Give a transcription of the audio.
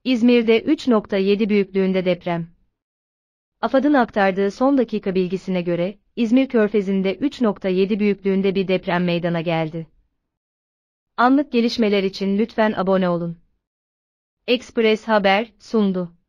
İzmir'de 3.7 büyüklüğünde deprem. AFAD'ın aktardığı son dakika bilgisine göre, İzmir Körfezi'nde 3.7 büyüklüğünde bir deprem meydana geldi. Anlık gelişmeler için lütfen abone olun. Express Haber sundu.